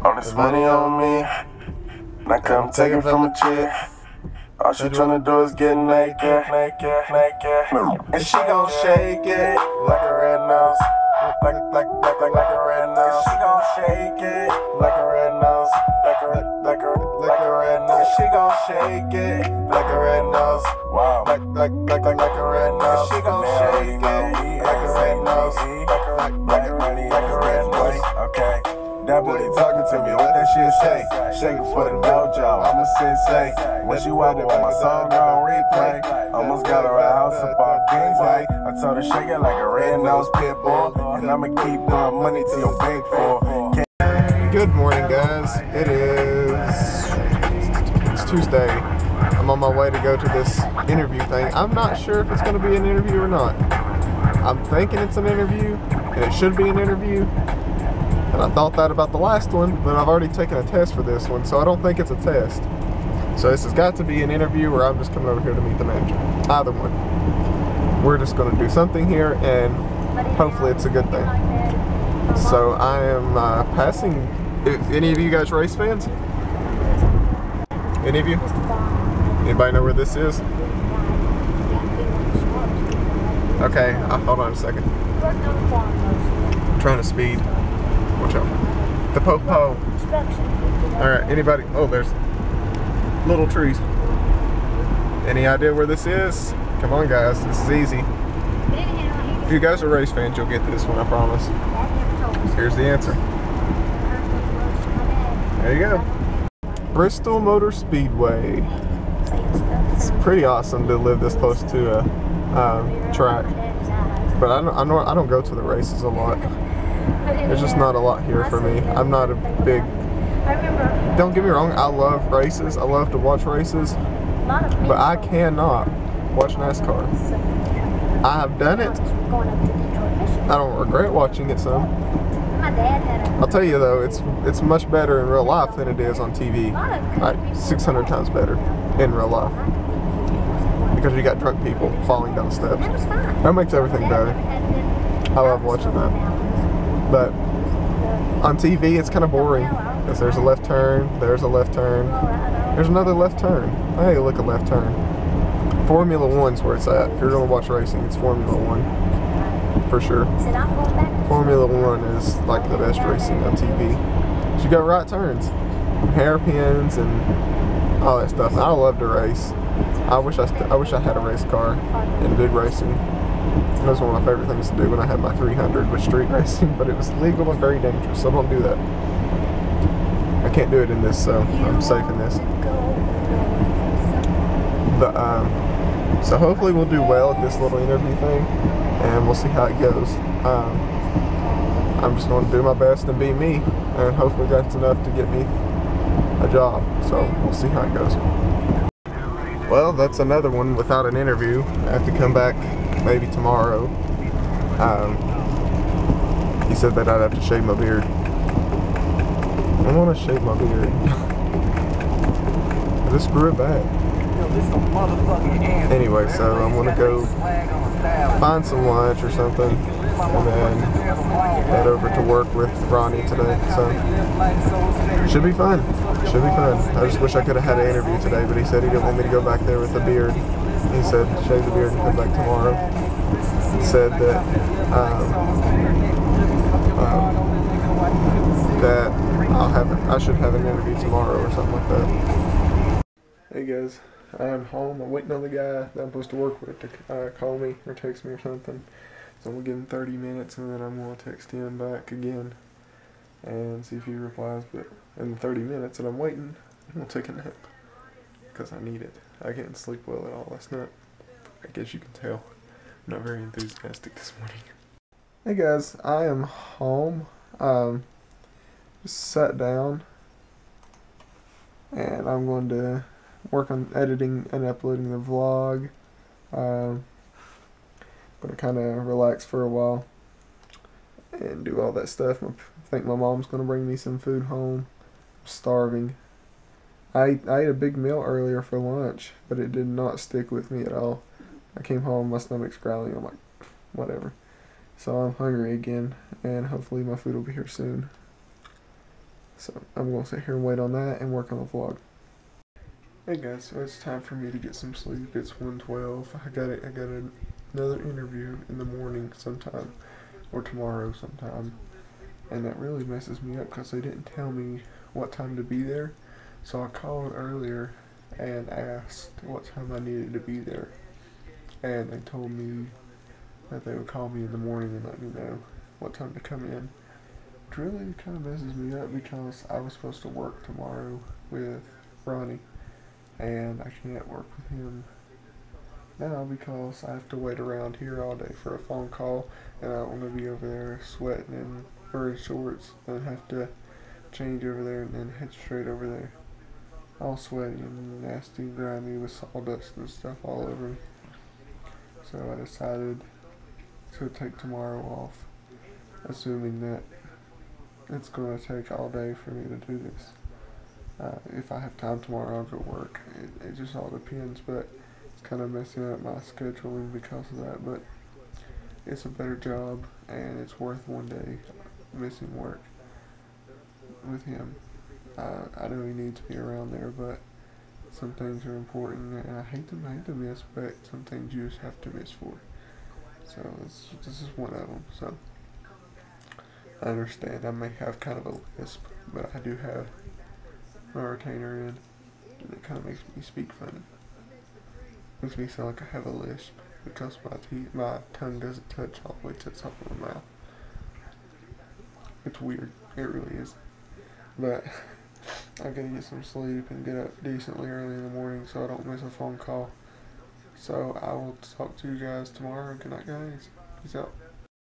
All this money on me, now come take it from a chick. All she tryna do is get naked. And she gon' shake it like a red nose. Like a red nose. She gon' shake it like a red nose. Like a red nose. She gon' shake it like a red nose. Wow. Like a red nose. She gon' shake it like a red nose. Like a red nose. Okay. That booty talking to me, what that shit say? Shake it for the dojo, I'm a sensei. When she out there with my song on replay, almost got her a house up on Kingsway. I told her shake it like a red-nosed pit bull, and I'ma keep throwing money to your bank for. Good morning, guys. It's Tuesday. I'm on my way to go to this interview thing. I'm not sure if it's going to be an interview or not. I'm thinking it's an interview, and it should be an interview. And I thought that about the last one, but I've already taken a test for this one, so I don't think it's a test. So this has got to be an interview, or I'm just coming over here to meet the manager. Either one. We're just going to do something here, and hopefully it's a good thing. So I am passing. Any of you guys race fans? Any of you? Anybody know where this is? Okay, hold on a second. I'm trying to speed. Watch out. The po-po. Alright, anybody? Oh, there's little trees. Any idea where this is? Come on, guys. This is easy. If you guys are race fans, you'll get this one, I promise. Here's the answer. There you go. Bristol Motor Speedway. It's pretty awesome to live this close to a track. But I don't go to the races a lot. There's just not a lot here for me. I'm not a big... Don't get me wrong, I love races. I love to watch races. But I cannot watch NASCAR. I have done it. I don't regret watching it some. I'll tell you though, it's much better in real life than it is on TV. Like 600 times better in real life. Because you got drunk people falling down steps. That makes everything better. I love watching that. But on TV, it's kind of boring because there's a left turn, there's a left turn, there's another left turn. Hey, look, a left turn. Formula One's where it's at. If you're going to watch racing, it's Formula One for sure. Formula One is like the best racing on TV. You got right turns, hairpins, and all that stuff. I love to race. I wish I had a race car and did racing. That was one of my favorite things to do when I had my 300 with street racing, but it was illegal and very dangerous, so don't do that. I can't do it in this, so I'm safe in this. But, so hopefully we'll do well at this little interview thing, and we'll see how it goes. I'm just going to do my best and be me, and hopefully that's enough to get me a job, so we'll see how it goes. Well, that's another one without an interview. I have to come back maybe tomorrow. He said that I'd have to shave my beard. I want to shave my beard. I just grew it back. Anyway, so I'm going to go find some lunch or something and then head over to work with Ronnie today. So, should be fun. Should be fun. I just wish I could have had an interview today, but he said he didn't want me to go back there with a beard. He said shave the beard and come back tomorrow. He said that that I should have an interview tomorrow or something like that. Hey guys, I'm home. I'm waiting on the guy that I'm supposed to work with to call me or text me or something. So I'm gonna give him 30 minutes and then I'm gonna text him back again and see if he replies. But in the 30 minutes that I'm waiting, I'm gonna take a nap because I need it. I didn't sleep well at all last night. I guess you can tell. I'm not very enthusiastic this morning. Hey guys, I am home. Just sat down and I'm going to work on editing and uploading the vlog. Gonna kind of relax for a while and do all that stuff. I think my mom's gonna bring me some food home. I'm starving. I ate a big meal earlier for lunch, but it did not stick with me at all. I came home, my stomach's growling. I'm like, whatever. So I'm hungry again, and hopefully my food will be here soon. So I'm gonna sit here and wait on that and work on the vlog. Hey guys, so it's time for me to get some sleep. It's 1:12. I got another interview in the morning sometime, or tomorrow sometime, and that really messes me up because they didn't tell me what time to be there. So I called earlier and asked what time I needed to be there, and they told me that they would call me in the morning and let me know what time to come in. It really kind of messes me up because I was supposed to work tomorrow with Ronnie, and I can't work with him now because I have to wait around here all day for a phone call, and I don't want to be over there sweating and wearing shorts and have to change over there and then head straight over there all sweaty and nasty and grimy with sawdust and stuff all over me. So I decided to take tomorrow off, assuming that it's going to take all day for me to do this. If I have time tomorrow, I'll go work. It just all depends, but it's kind of messing up my scheduling because of that. But it's a better job, and it's worth one day missing work with him. I know he needs to be around there, but some things are important, and I hate to miss, but some things you just have to miss for. So this is one of them. So I understand I may have kind of a lisp, but I do have my retainer in, and it kind of makes me speak funny. Makes me sound like I have a lisp because my tongue doesn't touch all the way to the top of my mouth. It's weird. It really is. But I gotta get some sleep and get up decently early in the morning so I don't miss a phone call. So I will talk to you guys tomorrow. Good night, guys. Peace out.